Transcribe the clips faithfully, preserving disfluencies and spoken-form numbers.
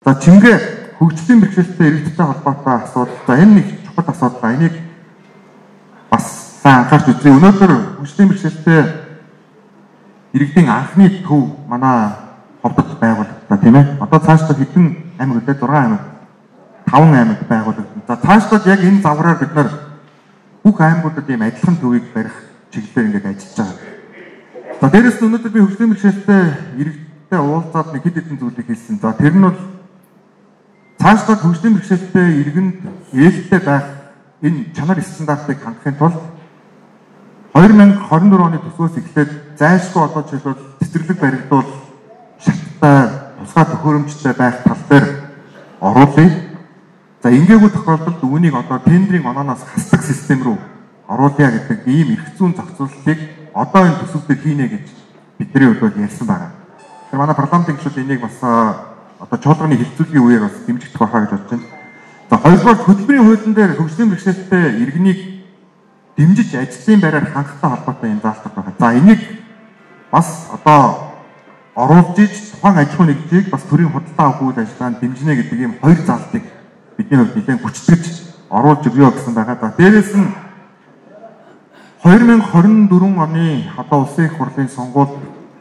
За Чингээ хөгжлийн бэрхшээлтэй иргэдтэй холбоотой асуудал. За энэ нэг чухал асуудал. Энийг бас сайн анхаарч үзье. Өнөөдөр хөгжлийн бэрхшээлтэй иргэдийн анхны төв манай ховдод байгуулагдсан тийм ээ. Одоо цаашдаа хэдэн аймаг үлээ зургаан аймаг, таван аймаг байгуулагдсан. За цаашдаа яг энэ завраар бид нар бүх аймагуудад ийм адилхан төвийг барих чиглэлээр ингээд ажиллаж байгаа. За дээрээс нь өнөөдөр би хөгжлийн бэрхшээлтэй иргэдтэй уулзаад нэг хэд хэдэн зүйлийг хэлсэн. За тэр нь бол цаашдаа хөгжлийн бэрхшээлтэй иргэнд ээлжтэй байх энэ чанар стандартыг хангахын тулд хоёр мянга хорин дөрөв оны төсвөөс эхлээд зайлшгүй одоо жишээлбэл цэцэрлэг баригдуул шаттай тусгай төхөөрөмжтэй байх тал дээр оруулъя. За ингээгүй тохиолдолд үүнийг одоо тендерийн онооноос хасдаг систем рүү оруулъя гэдэг ийм эрх зүйн зохицуулалтыг одоо энэ төсөвдөр хийнэ гэж бидний хувьд ярьсан байна. Тэр манай парламентын гишүүд энийг бас одоо чуулганы хилцүүлгийн үеэр бас дэмжигдэх байхаа гэж бодож байна. За хоёрдугаар хөтөлбөрийн хуулийн дээр хөгжлийн бэрхшээлтэй иргэнийг дэмжиж ажлын байраар хангахтай холбоотой юм заалтууд байна. За энийг бас одоо оруулж иж тухайн аж ахуйн нэгжийг бас төрийн худалдаа авах үйл ажиллагаанд дэмжинэ гэдэг ийм хоёр заалтыг бидний хувьд нэлээд хүчтэйж оруулж өгөө гэсэн байгаа. За дээрээс нь хоёр мянга хорин дөрвөн оны одоо улсын их хурлын сонгуульд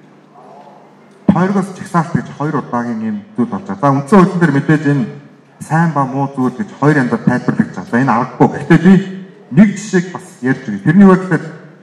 хоёроос чагсаалт гэж хоёр удаагийн юм зүйл болж байгаа. За үндсэн хуулийн дээр мэдээж энэ сайн ба муу зүйл гэж хоёр янзаар тайлбарлагдж байгаа. За энэ аргагүй. Гэхдээ би нэг жишээг бас ярьж өгье. Тэрний үед гэхээр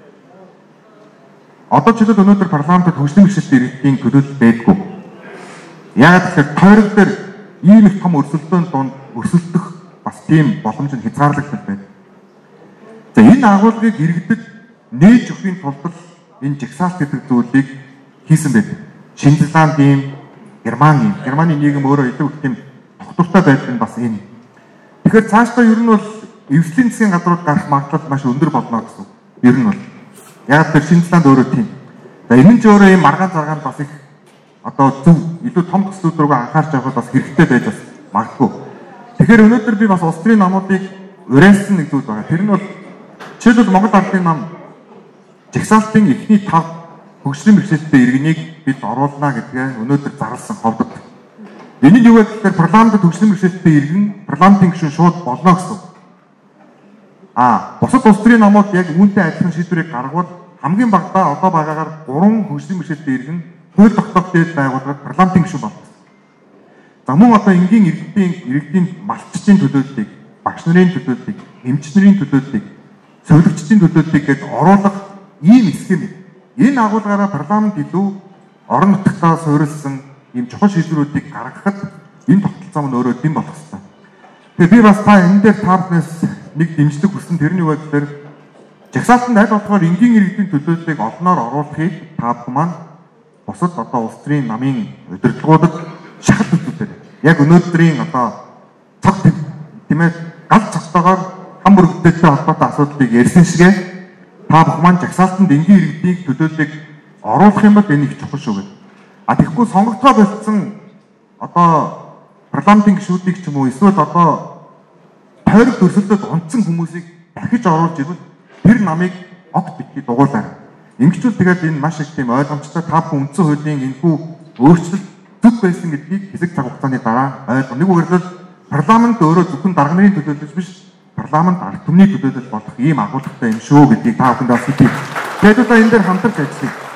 одоо ч л өнөөдөр парламентд хөгжлийн бэрхшээлтэй иргэдийн төлөөлөл байдаггүй. Яагаад гэхээр тойрог дээр ийм их том өрсөлдөөн донд өрсөлдөх бас тийм боломж нь хязгаарлагдсан байна. За энэ агуулгыг иргэдэд нээж өгөхийн тулд энэ жагсаалт гэдэг зүйлийг хийсэн байдаг. Шинэ Зеланд ийм, Герман ийм, Германы нийгэм өөрөө илүү их тийм тогтвортой байдаг нь бас энэ. Тэгэхээр цаашдаа ер нь бол эвслийн засгийн газрууд гарах магадлал маш өндөр болно гэсэн. Ер нь бол яг тэр Шинэ Зеланд өөрөө тийм. За энэ ч өөрөө ийм маргаан заргаанд бас их одоо зөв илүү том төслүүд рүү анхаарч явах бас хэрэгтэй байж бас магадгүй. Тэгэхээр өнөөдөр би бас улс төрийн намуудыг уриалсан нэг зүйл байгаа. Тэр нь бол жишээлбэл Монгол Ардын нам жагсаалтын эхний тав хөгжлийн бэрхшээлтэй иргэнийг бид оруулна гэдгээ өнөөдөр зарласан ховдод. Энэ нь юу вэ гэхээр парламентд хөгжлийн бэрхшээлтэй иргэн парламентын гишүүн шууд болно гэсэн. Аа, бусад улс төрийн намууд яг үүнтэй адилхан шийдвэрийг гаргавал хамгийн багадаа одоо байгаагаар гурван хөгжлийн бэрхшээлтэй иргэн хууль тогтоох дэд байгууллагад парламентын гишүүн болно. За мөн одоо энгийн иргэдийн иргэдийн малчдын төлөөллийг, багш нарын төлөөллийг, эмч нарын төлөөллийг, совилогчдын төлөөллийг гээд оруулах ийм схем. Энэ агуулгаараа парламент илүү орон нутгатаа суурилсан ийм чухал шийдвэрүүдийг гаргахад энэ тогтолцоо нь өөрөө дэм болох хэрэгтэй. Тэгэхээр би бас та энэ дээр таамнаас нэг дэмжлэг хүсэн. Тэрний үед тэр жагсаалтанд аль болохоор энгийн иргэдийн төлөөллийг олноор оруулахыг та бүхэн маань бусад одоо улс төрийн намын удирдлагуудад шахалт үзүүлдэг. Яг өнөөдрийн одоо цаг тийм ээ гал цагтаагаар хам бүрэгдэхтэй холбоотой асуудлыг ярьсан шигээ та бүхэн маань жагсаалтанд энгийн иргэдийн төлөөллийг оруулах юм бол энэ их чухал шүү гэдэг. А тэгэхгүй сонгогдгоо болцсон одоо парламентын гишүүдийг ч юм уу эсвэл одоо тойрог төрсөлдөд онцсон хүмүүсийг дахиж оруулж ирвэл тэр намыг огт битгий дугуулаа. Ингэчүүл тэгээд энэ маш их тийм ойлгомжтой та бүхэн үндсэн хуулийн энэхүү өөрчлөлт зүг байсан гэдгийг хэсэг цаг хугацааны дараа ойлгоо. Нэг үгээр нь парламент өөрөө зөвхөн дарга нарын төлөөлөл биш, парламент ард түмний төлөөлөл болох ийм агуулгатай юм шүү гэдгийг та бүхэнд бас хэлье. Тэгээд одоо энэ дээр хамтарч ажиллая.